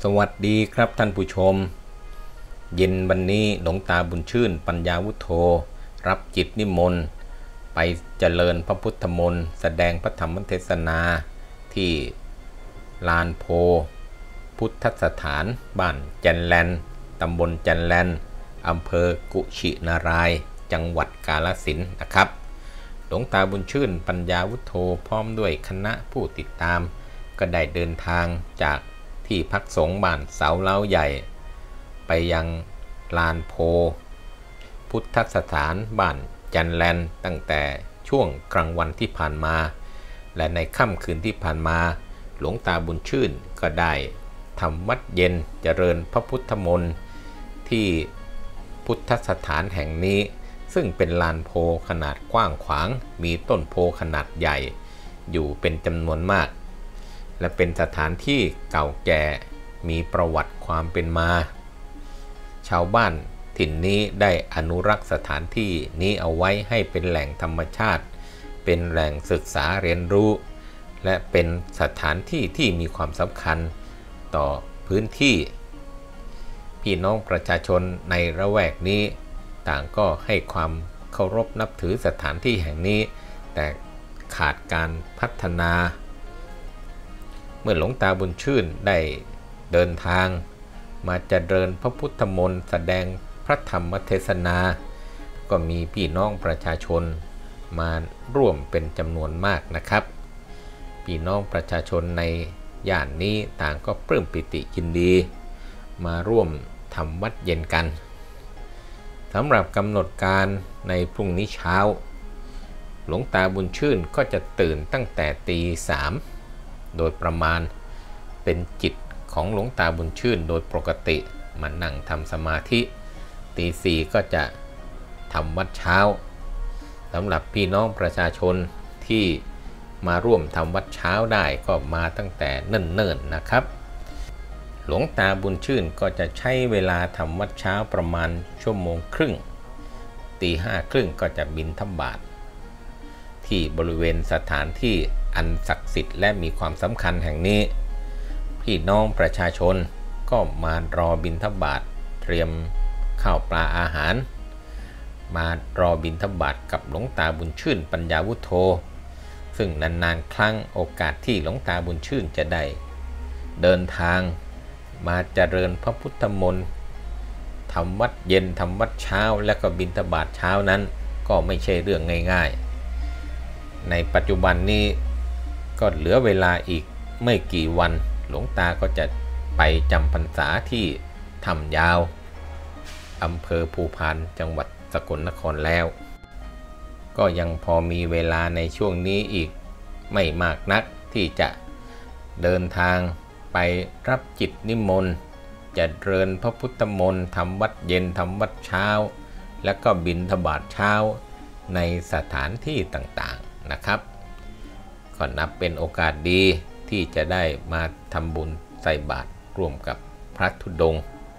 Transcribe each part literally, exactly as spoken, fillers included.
สวัสดีครับท่านผู้ชมเย็นวันนี้หลวงตาบุญชื่นปัญญาวุฒโธรับจิตนิมนต์ไปเจริญพระพุทธมนต์แสดงพระธรรมเทศนาที่ลานโพพุทธสถานบ้านจันแลนตำบลจันแลนอำเภอกุชินารายจังหวัดกาฬสินธุ์นะครับหลวงตาบุญชื่นปัญญาวุฒโธพร้อมด้วยคณะผู้ติดตามก็ได้เดินทางจากที่พักสงฆ์บ้านเสาเล้าใหญ่ไปยังลานโพพุทธสถานบ้านจันแลนตั้งแต่ช่วงกลางวันที่ผ่านมาและในค่ำคืนที่ผ่านมาหลวงตาบุญชื่นก็ได้ทำวัดเย็นเจริญพระพุทธมนต์ที่พุทธสถานแห่งนี้ซึ่งเป็นลานโพขนาดกว้างขวางมีต้นโพขนาดใหญ่อยู่เป็นจำนวนมากและเป็นสถานที่เก่าแก่มีประวัติความเป็นมาชาวบ้านถิ่นนี้ได้อนุรักษ์สถานที่นี้เอาไว้ให้เป็นแหล่งธรรมชาติเป็นแหล่งศึกษาเรียนรู้และเป็นสถานที่ที่มีความสำคัญต่อพื้นที่พี่น้องประชาชนในละแวกนี้ต่างก็ให้ความเคารพนับถือสถานที่แห่งนี้แต่ขาดการพัฒนาเมื่อหลวงตาบุญชื่นได้เดินทางมาเจริญพระพุทธมนต์แสดงพระธรรมเทศนาก็มีพี่น้องประชาชนมาร่วมเป็นจำนวนมากนะครับพี่น้องประชาชนในย่านนี้ต่างก็ปลื้มปิติยินดีมาร่วมทำวัดเย็นกันสำหรับกำหนดการในพรุ่งนี้เช้าหลวงตาบุญชื่นก็จะตื่นตั้งแต่ตีสามโดยประมาณเป็นจิตของหลวงตาบุญชื่นโดยปกติมานั่งทำสมาธิตีสี่ก็จะทำวัดเช้าสำหรับพี่น้องประชาชนที่มาร่วมทำวัดเช้าได้ก็มาตั้งแต่เนิ่นๆนะครับหลวงตาบุญชื่นก็จะใช้เวลาทำวัดเช้าประมาณชั่วโมงครึ่งตีห้าครึ่งก็จะบิณฑบาตที่บริเวณสถานที่อันศักดิ์สิทธิ์และมีความสำคัญแห่งนี้พี่น้องประชาชนก็มารอบิณฑบาตเตรียมข้าวปลาอาหารมารอบิณฑบาตกับหลวงตาบุญชื่นปัญญาวุฒโธซึ่งนานๆครั้งโอกาสที่หลวงตาบุญชื่นจะได้เดินทางมาเจริญพระพุทธมนต์ทำวัดเย็นทำวัดเช้าและก็บิณฑบาตเช้านั้นก็ไม่ใช่เรื่องง่ายๆในปัจจุบันนี้ก็เหลือเวลาอีกไม่กี่วันหลวงตาก็จะไปจำพรรษาที่ถ้ำยาวอำเภอภูพานจังหวัดสกลนครแล้วก็ยังพอมีเวลาในช่วงนี้อีกไม่มากนักที่จะเดินทางไปรับจิตนิมนต์จะเจริญพระพุทธมนต์ทำวัดเย็นทำวัดเช้าและก็บิณฑบาตเช้าในสถานที่ต่างๆนะครับก็นับเป็นโอกาสดีที่จะได้มาทำบุญใส่บาตรร่วมกับพระธุดงค์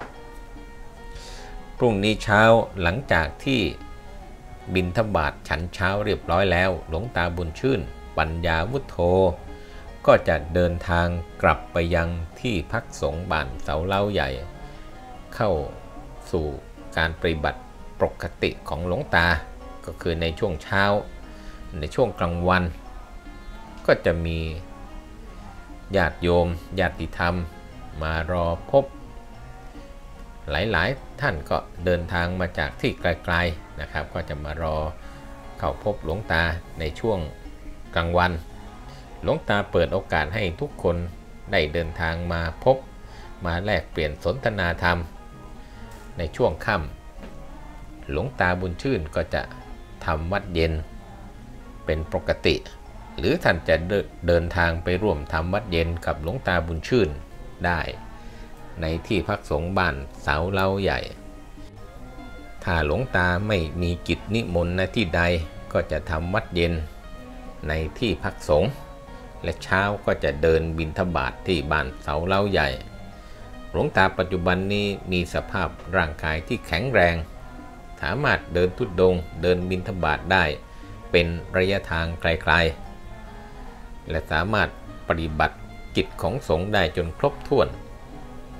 พรุ่งนี้เช้าหลังจากที่บิณฑบาตฉันเช้าเรียบร้อยแล้วหลวงตาบุญชื่นปัญญาวุฒโธก็จะเดินทางกลับไปยังที่พักสงฆ์บ้านเสาเล้าใหญ่เข้าสู่การปฏิบัติปกติของหลวงตาก็คือในช่วงเช้าในช่วงกลางวันก็จะมีญาติโยมญาติธรรมมารอพบหลายๆท่านก็เดินทางมาจากที่ไกลๆนะครับก็จะมารอเข้าพบหลวงตาในช่วงกลางวันหลวงตาเปิดโอกาสให้ทุกคนได้เดินทางมาพบมาแลกเปลี่ยนสนทนาธรรมในช่วงค่ำหลวงตาบุญชื่นก็จะทำวัดเย็นเป็นปกติหรือท่านจะเดินทางไปร่วมทำวัดเย็นกับหลวงตาบุญชื่นได้ในที่พักสงฆ์บ้านเสาเล้าใหญ่ถ้าหลวงตาไม่มีกิจนิมนต์ณที่ใดก็จะทำวัดเย็นในที่พักสงฆ์และเช้าก็จะเดินบิณฑบาตที่บ้านเสาเล้าใหญ่หลวงตาปัจจุบันนี้มีสภาพร่างกายที่แข็งแรงสามารถเดินธุดงค์เดินบิณฑบาตได้เป็นระยะทางไกลๆและสามารถปฏิบัติกิจของสงฆ์ได้จนครบถ้วน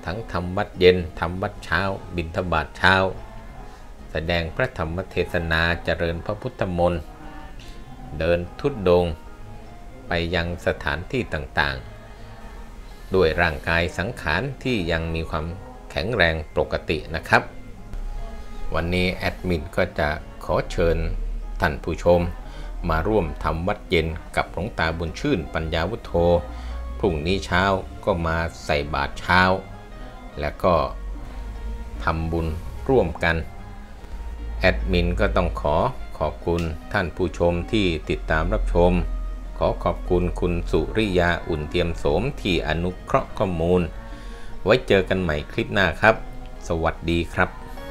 ทั้งทำวัดเย็นทำวัดเช้าบิณฑบาตเช้าแสดงพระธรรมเทศนาเจริญพระพุทธมนต์เดินทุดงค์ไปยังสถานที่ต่างๆด้วยร่างกายสังขารที่ยังมีความแข็งแรงปกตินะครับวันนี้แอดมินก็จะขอเชิญท่านผู้ชมมาร่วมทำวัดเย็นกับหลวงตาบุญชื่นปัญญาวุฒโธพรุ่งนี้เช้าก็มาใส่บาตรเช้าแล้วก็ทำบุญร่วมกันแอดมินก็ต้องขอขอบคุณท่านผู้ชมที่ติดตามรับชมขอขอบคุณคุณสุริยาอุ่นเทียมโสมที่อนุเคราะห์ข้อมูลไว้เจอกันใหม่คลิปหน้าครับสวัสดีครับ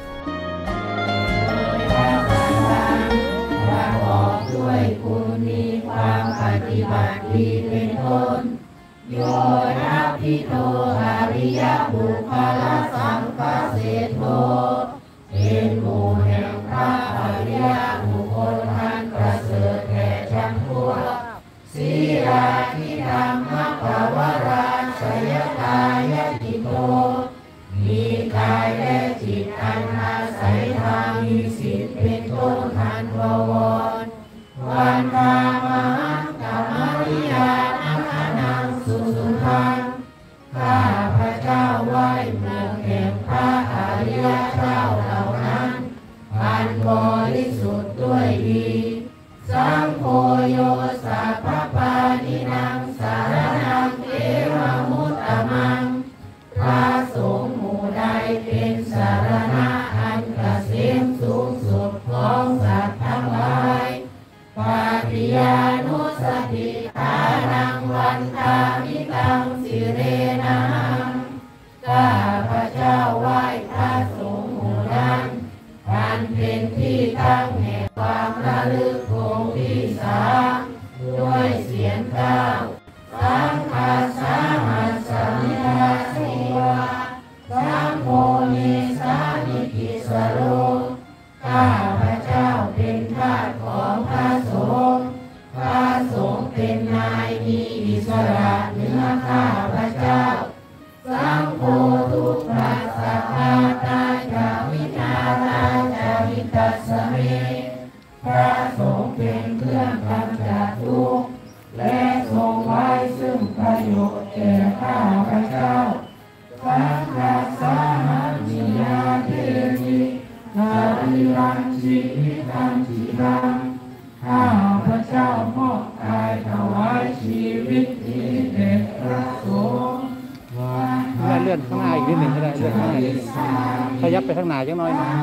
ด้วยคุณมีความปฏิบัติดีเป็นต้นโยนะพิโตอริยบุคลสังฆเสโทเป็นหมู่แห่งพระอริยบุคคลอันประเสริฐแก่จำพวกสีราธิธรรมภาวราชยกายจิตโตมีกายและจิตอันอาศัยธรรมมีศีลเป็นต้นอันบวรวันตามหังกัมมาริยานังอนังสุสุขังข้าพระเจ้าไหว้หมู่แห่งพระอริยเจ้าเหล่านั้นอันบริสุทธิ์ด้วยดีสังโฆโยสัพพปานินังสารนังเอวมุตตมังพระสงฆ์หมู่ใดเป็นสารณะอันเกษมสูงสุดของสัตว์ทั้งหลายปาติยานุสติฐานังวันตามิตังสิเรนังข้าพระเจ้าไหว้พระสงฆ์หมู่นั้นอันเป็นที่ตั้งแห่งความระลึกองค์ที่สามด้วยเสียงกล่าวสังฆาสาหัสสมิทาสิวาสังโฆเมสานิกิสโรข้าพระเจ้าเป็นทาสของพระสงฆ์พระสงฆ์เป็นนายมีอิสระเหนือข้าพระเจ้าสังโฆทุกขสัพพาตาจาวินาตาจาวิตัสสเมพระสงฆ์เป็นเครื่องกำจัดทุกข์และทรงไว้ซึ่งประโยชน์แก่ข้าพระเจ้าสังฆาสามิยาเทมินาริรังจิวิตังจิรังข้าพระเจ้ามอบกายถวายชีวิตนี้แด่พระสงฆ์เลื่อนข้างหน้าอีกนิดหนึ่งก็ได้เลื่อนข้างหน้าขยับไปข้างหน้าจังน้อยนะ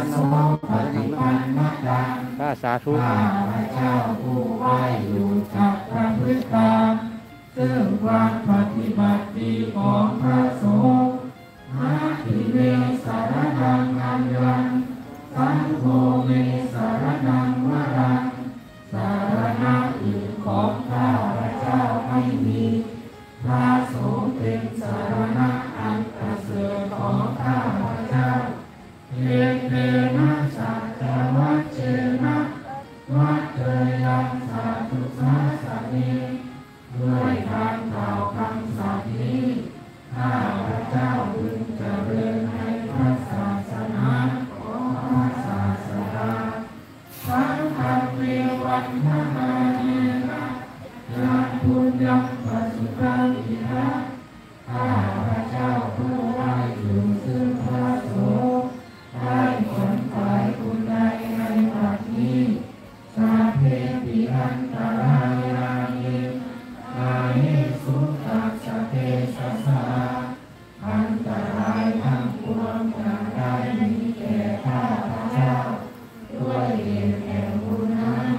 ถ้าสาธุข้าพระเจ้าผู้ไหว้อยู่กับพระพุทธาซึ่งความปฏิบัติดีของพระสงฆ์นาทิเวสารนังอัญญังสังโฆเมสารนังวรังสารณะอื่นของข้าพระเจ้าไม่มีพระสงฆ์เป็นสารณะอันประเสริฐของข้าพระเจ้าเยเตนะสัจจวัชเชนะวัดเตยังสาธุสัสสะเนด้วยการกล่าวคำสัตย์นี้ข้าพระเจ้าพึงเจริญในพระศาสนาของพระศาสดาสังฆเววันทนาเนนะยานพุญญังปัสสุตังอินะข้าพระเจ้าผู้ไหว้อยู่ซึ่งพระสงฆ์ได้ผลฝ่ายคุณใดในบัดนี้สัพเพปิอันตรายานิกายสุตัสสะเทสัสสะอันตรายทั้งปวงทั้งใดนี้แก่ข้าพระเจ้าด้วยเหตุแห่งบุญนั้น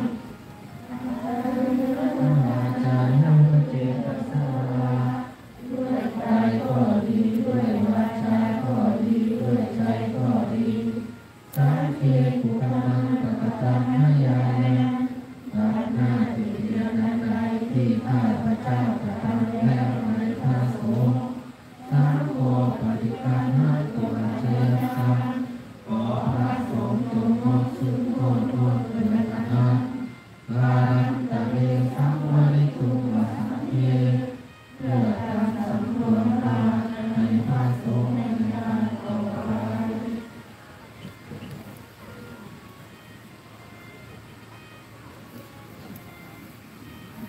อาจารย์นั่งเจตสวาด้วยกายก็ดีด้วยวาจาก็ดีด้วยใจก็ดีสังเกตุตังปะตังมยานะปัญญาติย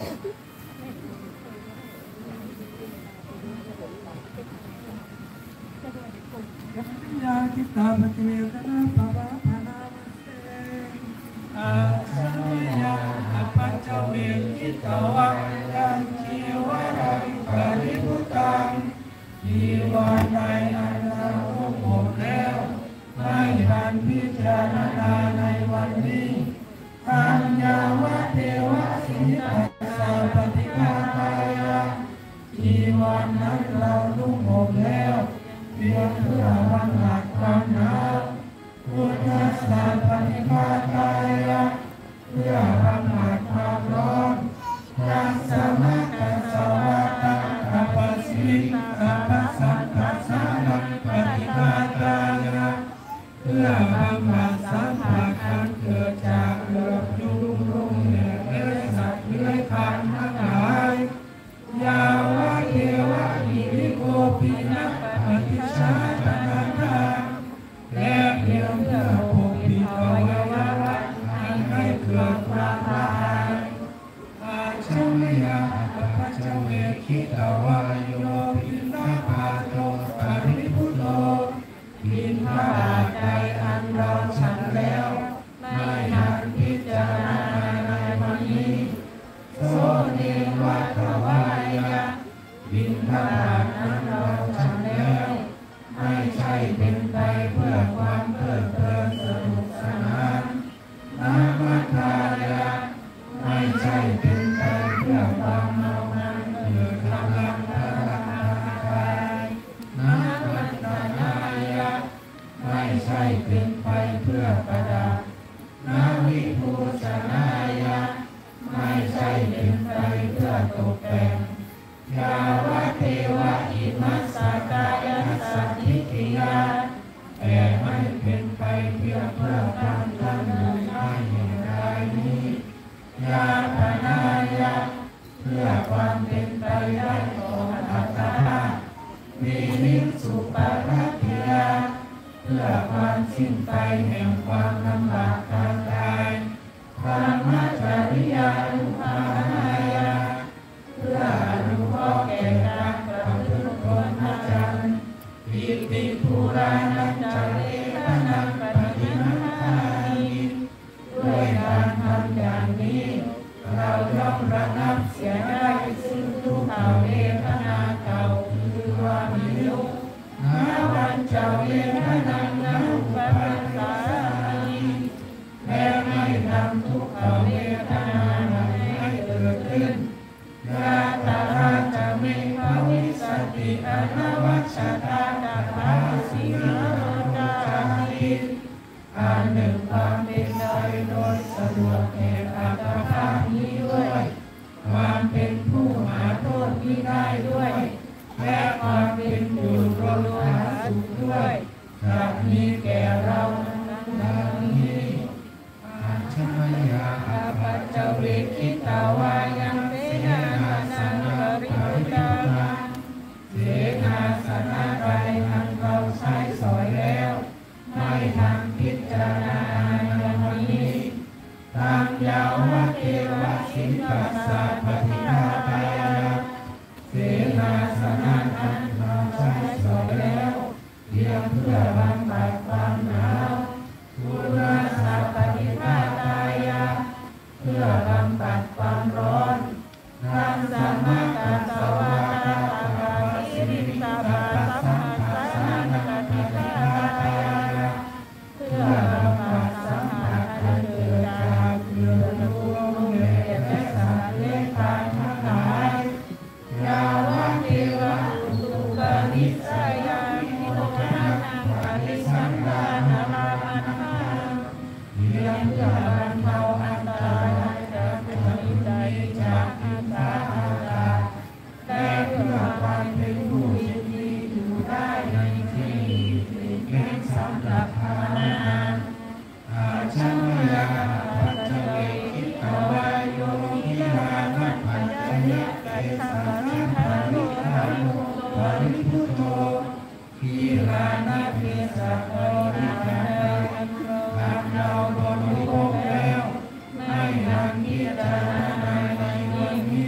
ยาทิตาปฏิเวทนาภาวะภานามัสเตอาสัมยาอปัจจเวทิตวังยังชีวะรังปริพุตังจีวรในอันเราหมดแล้วไม่ทันพิจารณาในวันนี้ปัญญาวะเทวะสิตัสสะปฏิภาคายะจีวรนั้นเราลุ่มหมดแล้วเพียงเพื่อบำบัดความหนาวพุทธัสสะปฏิภาคายะเพื่อบำบัดความร้อนตัสสะมะกัสสะวะตะกัปปะสิกัปปะสังกัสสะนังปฏิภาคายะเพื่อบำบัดสัมผัสอันเกิดจากโลกยุงรุ่งแห่งเลื้อยสัตว์เลื้อยคลานทั้งหลายยาวะเทวะอิริโกปินะปฏิชาตนาคาและเพียงเพื่อปกปิดอวัยวะอันให้เกิดความตายอาชัมยาอัปปัจจเวคิตาวายโยปินะปาโตปริพุทโธบิณฑบาตใดอันเราฉันแล้วไม่ทันพิจารณาในวันนี้โสเนวัตวายะบิณฑบาตนั้นเราฉันแล้วไม่ใช่เป็นไปเพื่อความเพลิดเพลินสนุกสนานนามัทายะไม่ใช่เป็นไปเพื่อความเมามันเกิดกำลังพลังกายนามัตนายะไม่ใช่เป็นไปเพื่อประดับนาวิภูสนายะไม่ใช่เป็นไปเพื่อตกแต่งยาวะเทวะอิมัสสกายะสัตถิกิยาแต่ไม่เป็นไปเพียงเพื่อการตั้งอยู่ให้แห่งกายนี้ยาปนายะเพื่อความเป็นไปได้ของอัตตาวินิสุปารัตถิยาเพื่อความสิ้นไปแห่งความลำบากทางกายธรรมจริยานุภาหายาเพื่ออนุเคราะห์แก่การประพฤติพรหมจรรย์ปิติภูรานันจเรทนังปฏิมัฏฐานิด้วยการทำอย่างนี้เราย่อมระงับเสียได้ซึ่งทุกขเวทนาเก่าคือความหิวนาวันจเวทนังนาอุปปัสสานิและไม่ทำทุกขเวทนาให้เกิดขึ้นยาตาราจะไม่ภวิสติอนวัชตาตาภาสิโรจาริอันหนึ่งความเป็นไปโดยสะดวกแก่อัตภาพนี้ด้วยความเป็นผู้หาโทษมิได้ด้วยและความเป็นอยู่โดยผาสุกด้วยจะมีแก่เราดังนี้อาชัมยาอปัจจเวคิตาวายังเสนาสนะปริพุตังเสนาสนะใดอันเราใช้สอยแล้วไม่ทันพิจารณาในวันนี้ตังยาวะเทวะสิตัสสะปฏิภาคายะเสนาสนะอันเราใช้สอยแล้วเพียงเพื่อบำบัดความหนาวปุราสัพปฏิภาคายะเพื่อบำบัดความร้อนทัสสะมะกัสสะวะตะปะปะสิริตาปะสัมผัสสะนังปฏิภาคายะเพื่อบำบัดสัมผัสอันเกิดจากเกลือรวมแก่และสัตว์เลื้อยคลานทั้งหลายยาวะเทวะอุตุปนิสัยานิโมทนานังปฏิสังฆานาลาภันนาเพียงเพื่อบรรเทาอันตรายจากผู้มีใจจากอันตรายอากาศแต่เพื่อความเป็นผู้ยินดีอยู่ได้ในที่ที่เป็นสำหรับภาวนาอาชัมยาปัจจเวคิตาวายโยนิรานัตปัจจยะไกสัพพะทานิทานุปริพุทโธทีรานะเทสะโอริกาอันเราบริโภคแล้วไม่ทันพิจารณาในวันนี้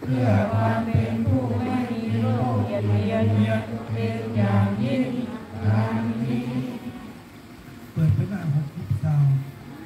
เพื่อความเป็นผู้ไม่มีโรคเบียดเบียนเป็นอย่างยิ่งดังนี้เปิดไปหน้าหกสิบสาม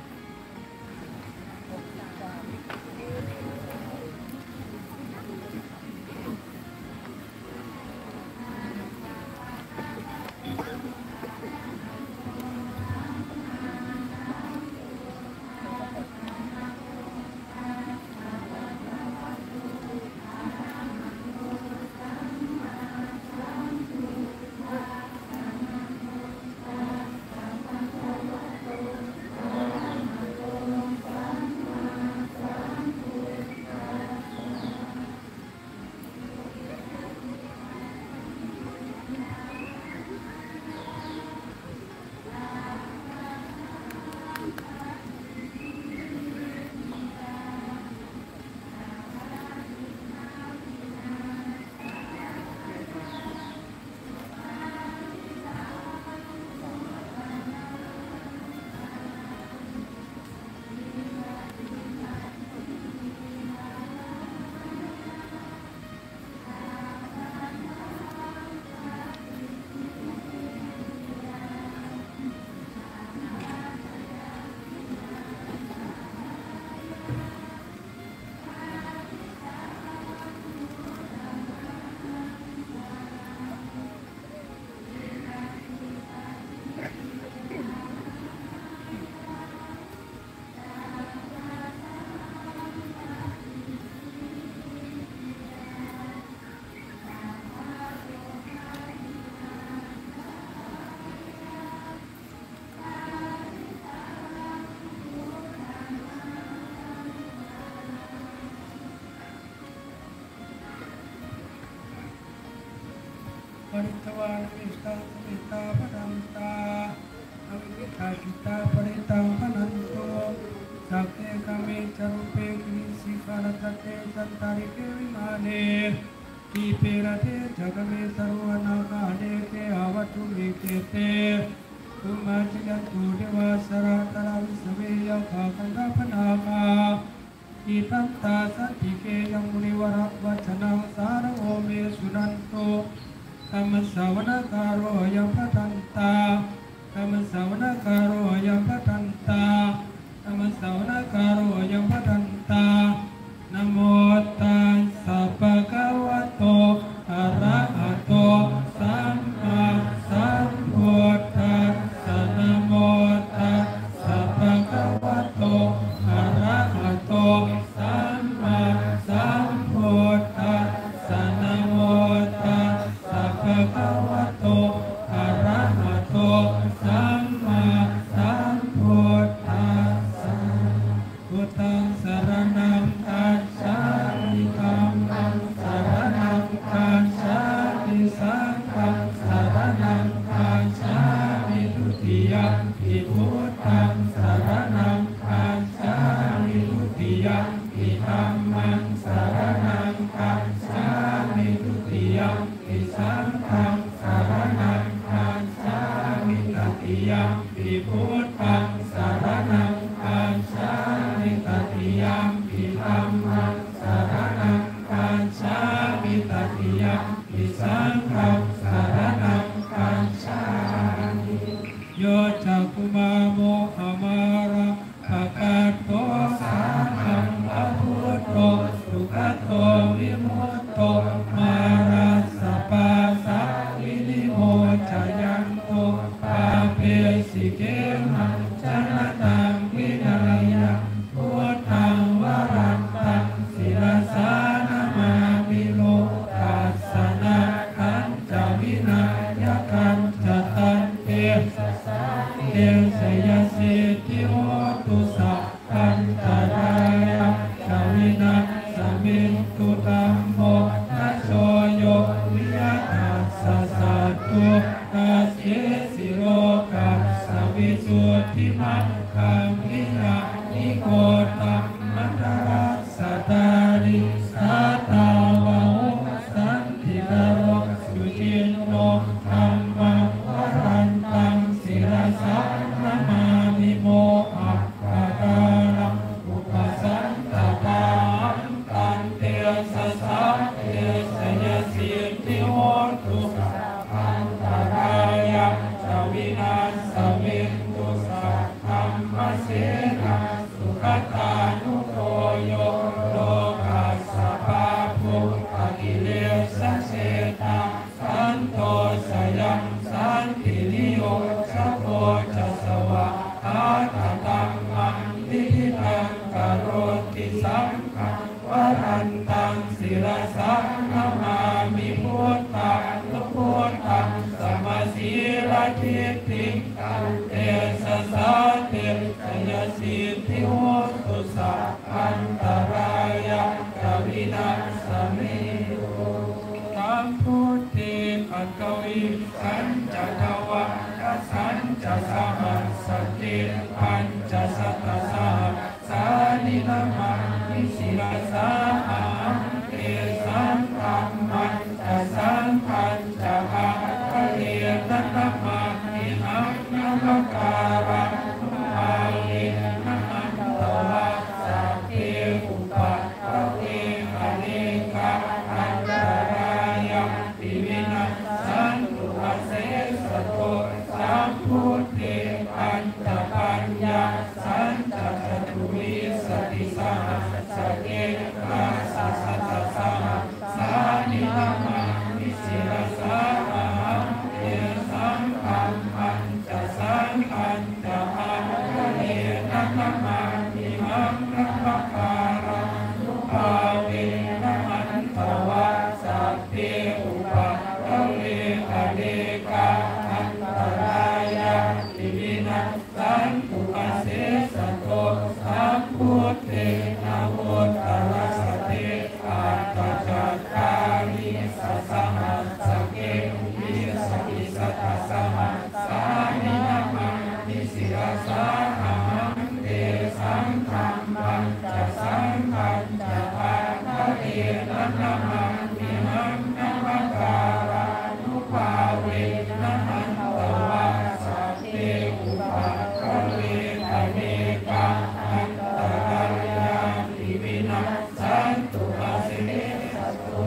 ปริตวานิสตังสมิตาปดัมตาอวิวิทาจิตาปริตังพนันโตสักเตกเมจรุเปกิริสิกาลตเตจันตาริเกวิมาเนทีเปรเทจกเมสรวนาคาเดเกอวัตุเมเกเตตุมาจิยันตุเดวาสระตระวิสเวยขะคันธพนาคาอิตันตาสันติเกยังมุนิวรวัชนังสารโอเมสุนันโตธรรมสาวนการโรยพทันตาธรรมสาวนการโรยพทันตาธรรมสาวนการโรยพทันตานะโมตัสสะภะคะวะโตอะระหะโตสัมมาสัมพุทธัสสะนะโมตัสสะภะคะวะโตอะระหะโตสัมมาสัมพุทธัสสะนะโมตัสสะภะคะวะโตอะระหะโตสัมมาสัมพุทธัสสะพุทธังสรณังคัจฉามิธัมมังสรณังคัจฉามิสังฆังสรณังคัจฉามิทุติยัมปิพุทธังสรณังคัจฉามิทุติยัมปิธัมมังสรณังคัจฉามิทุติยัมปิสังฆังสรณังคัจฉามิตติยัมปิพุทธังสรณังคัจฉามิตติยัมปิธัมมังสรณังคัจฉามิตติยัมปิสังฆังสรณังคัจฉามิโยจักขุมาโมหมาระภะคะโตสานังอพุทโธสุขโตวิมุตโตมาราสปาสักวินิโมจยันโตปาเปสิเกมังจนะตังวินัยยังพุทธังวรังตังศิลสานามามิโลตัสสะนะขันจาวินัยขันจตันเตสสะเตสยสิทธิโหตุสัพพันตรายะชาวินัสสมินตุตัมโมนะโชสสะเทสยสิทธิโหตุสัพพันตรายะจาวินาสมินตุสัพธรรมเสนาสุขตานุโตโยโลกัสสะภาภูอกิเลสเสตังสันโตสยังสันตินิโยสัพโพจัสสวะอาตตัมมังนิทังกโรติสังฆังวรันตังศิรสังนามามิพุทธังลุพุทธังสมาสีรทิฏฐิตังเตสะสะเตสยสิทธิโหตุสัพพันตรายะจาวินาสมิตัมพุทธิปัตตวิสัญจทวะสัญจสหัสสติปัญจสัตตสหสานินามานิสิรสาหังเตสังธรรมันจะสังขันจะหังเทนะนะมานิหังนะมะการะนุภาเยนะหันตวะสัพเพอุปัฏฐเวอเนกะอันตรายะปิวินัสสันตุอาเสสโตสัมพุทเทปัญจปัญญาสันตจตุวิสติสหัสสเกอาสัสสะสหัสสานินามานิสิรสาหังเอสังฆัมมัญจะสังขันจะหังเอนะนะมานิหังนะมะการะนุภาเวนะหันตวะสัพเพอุปัฏฐเวอเนกะอันตรายะปิวินัสสันตุอาเสสโตสัมพุทเทนะโมตัสสะเทอาตจัตตาริสัสสะหัสสะเกวิสติสัตตสหัสสานินามานิสิรสาหังเตสังธรรมัญจะสังขันจะหังเทนะนะมานิหังนะมะการะนุภาเวนะหันตวะสัพเพอุปัฏฐเวอเนกะอันตรายะปิวินัสสันตุอาเสสโต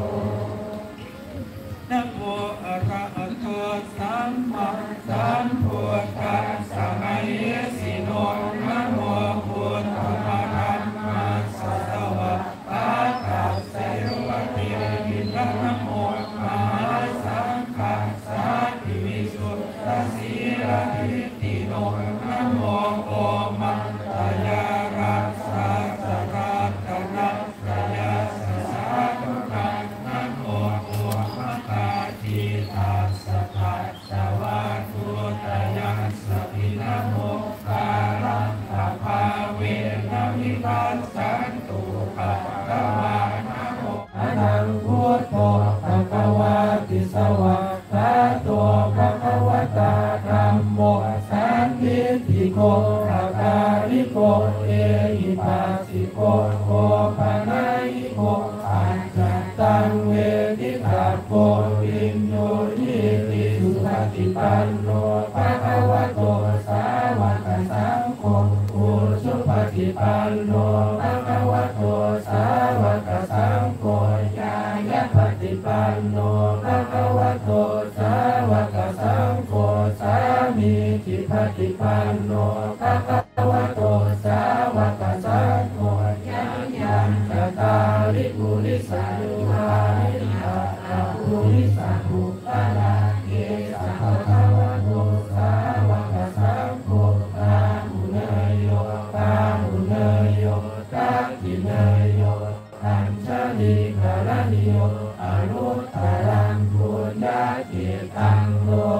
นะโมอะระหะโตสัมมาสัมพุทธัสสะมะเยสิโนนะโมพุทธะธัมมัสสะสวะตาตัสสะโยติรินะนะโมมหาสังฆัสสะติวิสุทธัสสิรทิฏฐิโนนะโมโอมัตตยารัสสะสะรัตตนะสยาสะสะตุนะนะโมโอมัตตาทิตัสสะทัสสะวะตุตยัสสะพินะโมการังภะภาเวนะมิทัสสันตุภะคะวะนะโมอะนังพุทโธภะคะวะติสวะกะโตภะคะวะตาธัมโมสันทิฏฐิโกภะคะริโกเอหิปัสสิโกโอปะนะหิโกอัจจตังเวทิตาโกวิญโยนิติสุปฏิปันโนภะคะวะโตสาวกสังโฆอุชุปฏิปันโนภะคะวะโตสาวกสังโฆญาญปฏิปันโนภะคะวะโตสาวกสังโฆสามีจิปฏิปันโนภะคะวะโตสาวกสังโฆญาญาจตาริปุริสันวานิยาปุริสันอุปาลาเกสัพพะวะโตสาวกสังโฆปาหุเนยโยปาหุเนยโยตักขิเนยโยอัญชลีกาลนิโยอรุตตรังปุญญาเกตังโล